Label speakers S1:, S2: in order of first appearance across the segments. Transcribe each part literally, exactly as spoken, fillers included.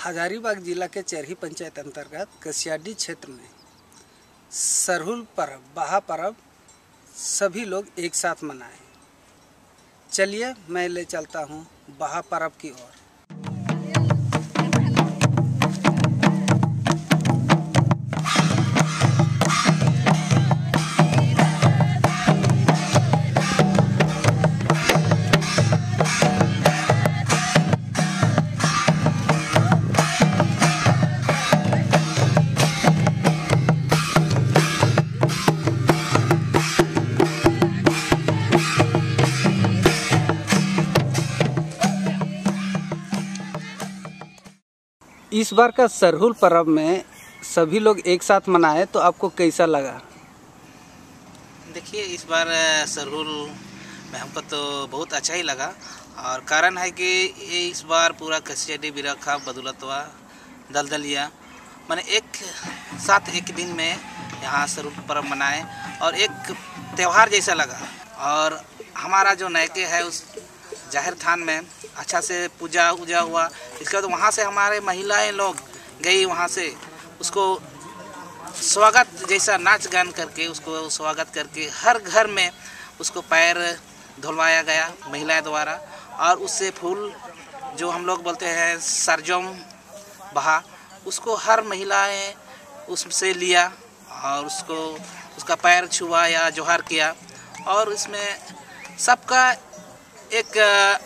S1: हजारीबाग जिला के चरही पंचायत अंतर्गत कसियाडीह क्षेत्र में सरहुल पर्व बहा पर्व सभी लोग एक साथ मनाए। चलिए मैं ले चलता हूँ बहा पर्व की ओर। इस बार का सरहुल पर्व में सभी लोग एक साथ मनाए तो आपको कैसा लगा?
S2: देखिए, इस बार सरहुल में हमको तो बहुत अच्छा ही लगा और कारण है कि ये इस बार पूरा कसियाडीह बिरखा बदौलतवा दलदलिया मैंने एक साथ एक दिन में यहाँ सरहुल पर्व मनाए और एक त्यौहार जैसा लगा। और हमारा जो नैके है उस जाहिर थान में अच्छा से पूजा उजा हुआ। इसके बाद वहाँ से हमारे महिलाएं लोग गई, वहाँ से उसको स्वागत जैसा नाच गान करके उसको स्वागत करके हर घर में उसको पैर धुलवाया गया महिलाएं द्वारा। और उससे फूल जो हम लोग बोलते हैं सरजम बहा, उसको हर महिलाएं उससे लिया और उसको उसका पैर छुआ या जोहार किया। और इसमें सबका एक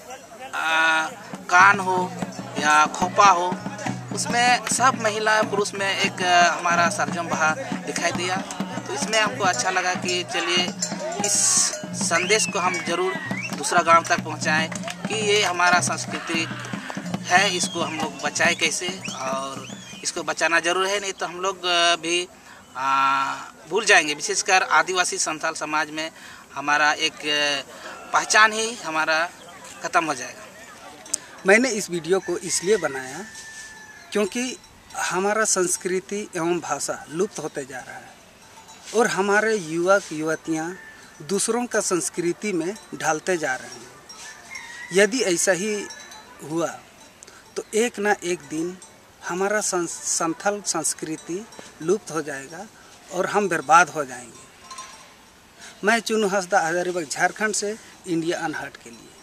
S2: आ, कान हो या खोपा हो, उसमें सब महिला पुरुष में एक हमारा सरजम बहा दिखाई दिया। तो इसमें हमको अच्छा लगा कि चलिए इस संदेश को हम जरूर दूसरा गांव तक पहुंचाएं कि ये हमारा संस्कृति है, इसको हम लोग बचाएं कैसे। और इसको बचाना जरूर है, नहीं तो हम लोग भी आ, भूल जाएंगे। विशेषकर आदिवासी संथाल समाज में हमारा एक पहचान ही हमारा ख़त्म हो जाएगा।
S1: मैंने इस वीडियो को इसलिए बनाया क्योंकि हमारा संस्कृति एवं भाषा लुप्त होते जा रहा है और हमारे युवक युवतियाँ दूसरों का संस्कृति में ढालते जा रहे हैं। यदि ऐसा ही हुआ तो एक ना एक दिन हमारा संथाल संस्कृति लुप्त हो जाएगा और हम बर्बाद हो जाएंगे। मैं चुन्नू हंसदा हजारीबाग झारखंड से इंडिया अनहर्ट के लिए।